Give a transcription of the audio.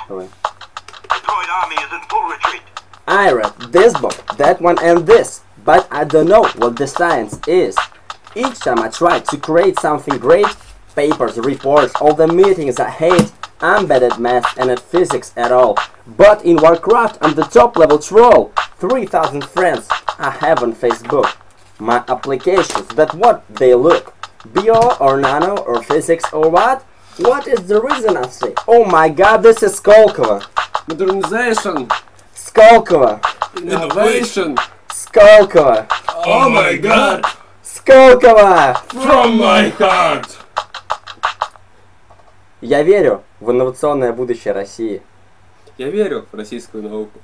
Давай. The droid army is in full retreat. I read this book, that one and this, but I don't know what the science is. Each time I try to create something great, papers, reports, all the meetings I hate, I'm bad at math and at physics at all. But in Warcraft I'm the top level troll. 3,000 friends I have on Facebook. My applications, that what they look. Bio or nano or physics or what? What is the reason I say? Oh my god, this is Skolkovo. Modernization. Skolkovo. Innovation. Skolkovo. Oh my god. Skolkovo. From my heart. Я верю в инновационное будущее России. Я верю в российскую науку.